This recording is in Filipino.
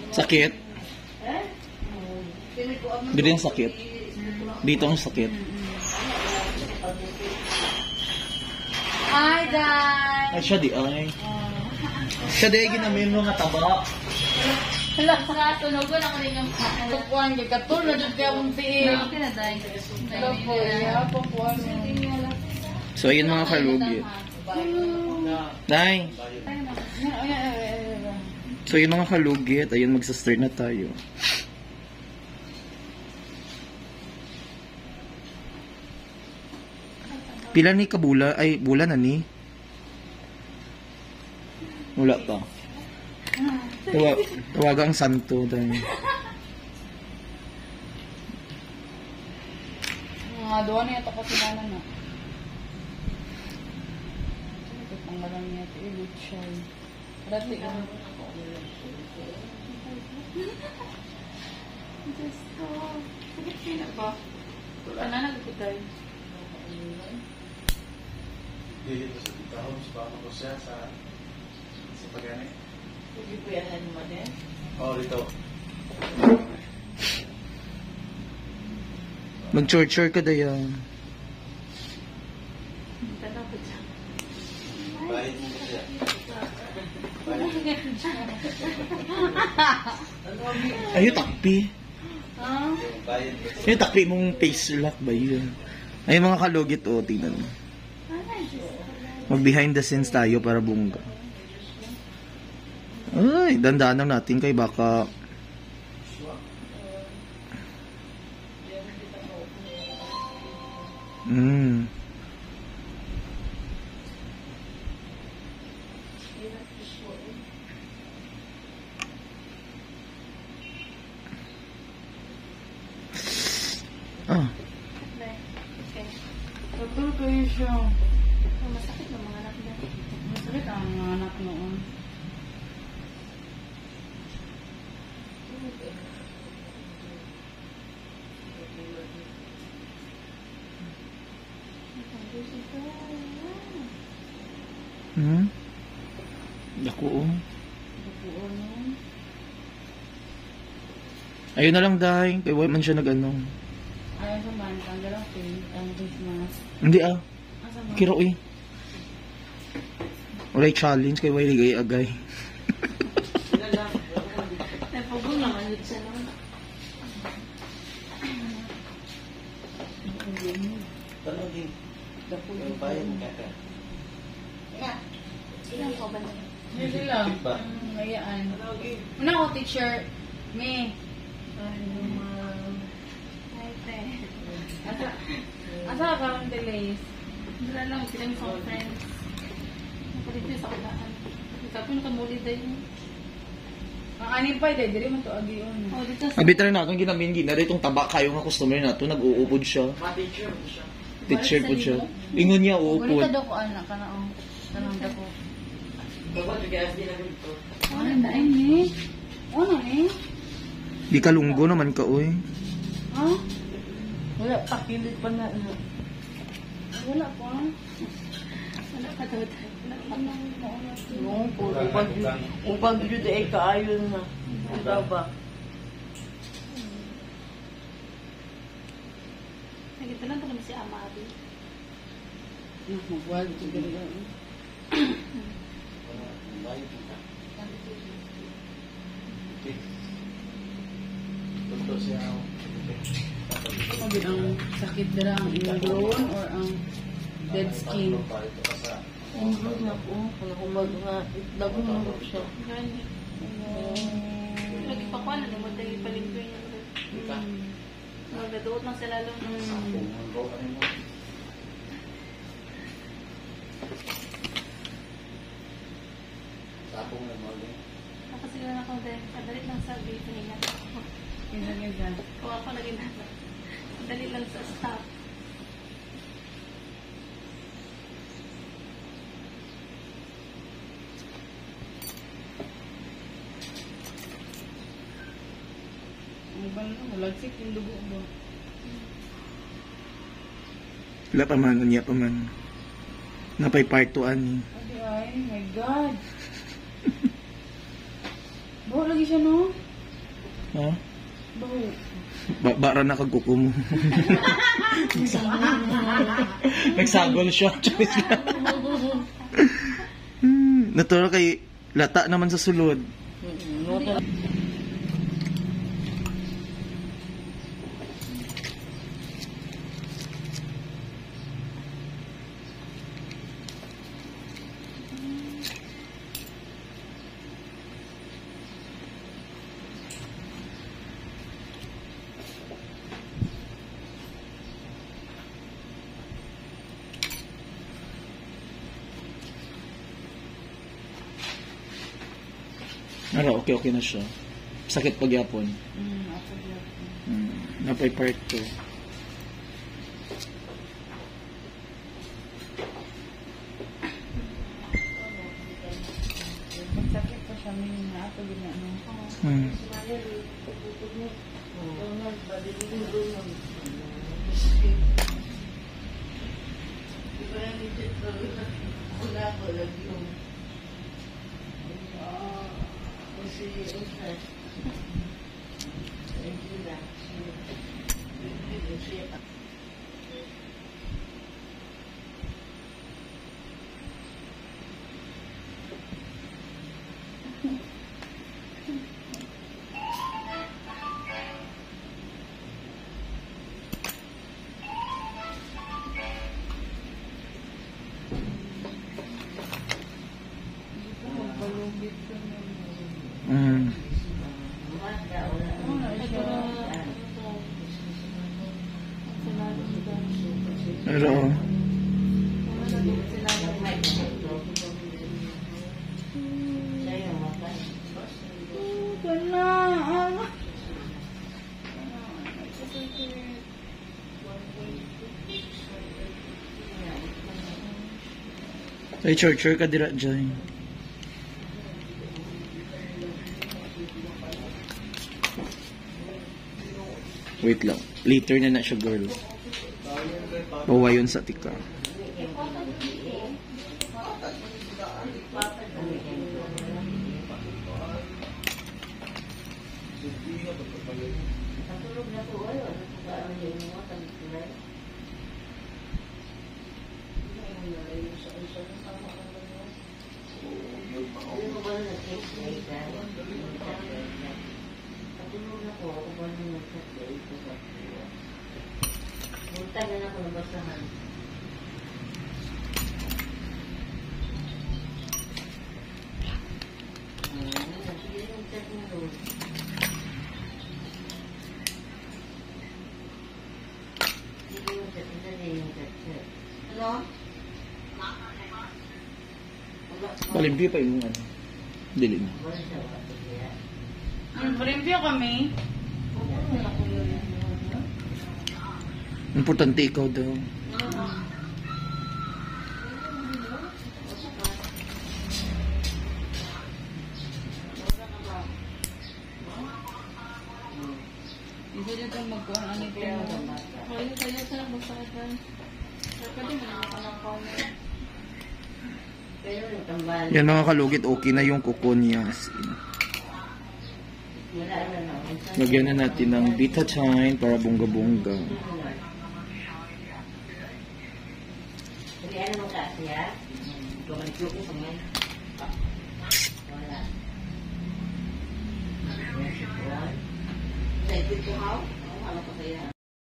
Sakit? Dito yung sakit. Dito ang sakit. Hi, guys! Ay, siya di ay. Siya di ay ginamin mo nga taba. Hala, sa tunogon ako rin yung pupuan. Katulad yung kaya mong tiil. Hala po, iya, pupuan. So, ayun mga kalugit. Nay! So, yun mga kalugit. Ayun, magsa-start na tayo. Pila ni kabula? Ay, bulan na ni? Wala pa. Tawagang santo. Mga doon niya ito kasinana na. Ito panggalan niya ito. Ilutsay. Dati ang... Diyos ko. Sakit sila ba? Sana nagputay. Dito sa Titahom, sa Bama ko siya sa Pagani. Hindi po yan mo din? Oo, dito. Mag-church ka dayan. Tanaw ko siya. Bayad mo siya. Ayo takpi. Ha? Bayad mo siya. Ayo takpi mong face lock ba yun? Ay mga kalugit o, tingnan mo. Mag behind the scenes tayo para bungga. Ay, dandaan lang natin kay baka Doktor kayo siya. Masakit na mga anak niya. Masakit ang mga anak noon. Dako oh. Ayun na lang dahil. Kay why man siya nag-ano. Ayaw sa man, tanggal ang Christmas. Hindi ah. Asa man? Kiro eh. Walay challenge kay why ligay agay. Napagong naman yun siya naman. Tanong din. Yung bayad mo kaya. Ilang ko ba na? Hindi lang. Ngayaan. Una ko, teacher. Me. Asa ka ang delays? Wala lang, silang sa friends. Napalit sa kudaan. Tapos nakamuli dahil. Ang anin pa, dahil mo ito agiyon. Oh, dito sa... Abitra na itong ginamin gina itong taba kayo nga customer na ito. Nag-uupod siya. Ma-teacher mo siya. Teacher po siya. Ingon niya uupod. Wala ko anak ka na ang tanong dako. Dapat nag-aas din ako dito. Ano na ini? Ano ni? Di ka lunggo naman ka oy. Ha? Wala, pakilit pa na. Wala pa. Wala ka daw. No, upag yun ay kaayon na. Wala ba? Nagito lang naman si Amari. Magwag ito ganyan. Gusto siya. Ano ang sakit nila ang ingrown or ang dead skin? Ingrown na po. Kung humag nga, dagong mo siya. Lagi pa ko, ano mo tayo palimpiyo niya. Nagdadoot lang sila lang. Sapong na mo. Kasi lang ako dahil kadalit lang sa dito niya. Yun lang yun dyan. Kung ako naging nasa. Dali lang sa staff. Ang ibang malagsik yung dugo mo. Wala pa man, niya pa man. Napay part 2 ani. Ay, my God. Bawa lagi siya, no? Ha? Baho. Bara na kagkuko mo. Nagsagol siya. Natural kay lata naman sa sulod. Ano, okay na siya. Sakit pagyapon. Ako yun. Napay part 2. Magsakit pa siya, may ako din ano. Magbalugit ko na. Pero, ay churcher ka dira dyan. Wait lang. Later na siya, girl. Bawa yun sa tika. Punta na ako ng basahan. Sige yung chat mo doon. Sige yung chat mo doon yung chat. Ano? Palimpyo pa yung ano. Dili na. Wala siya. Review kami. Importante ikaw daw. Isa dito magkuhan ang ito. Kaya sa basahan. Pwede mo naman ang comment. Pero natambal. Yan mga kalugit, okay na yung kuko niya. Wala na. Lagyan na natin ng Vitatin para bongga-bongga. Jadi ano mo kasi ha? Ikaw mag-joke ko ngayon. Wala. Sa ito ko how? Ano pa kaya?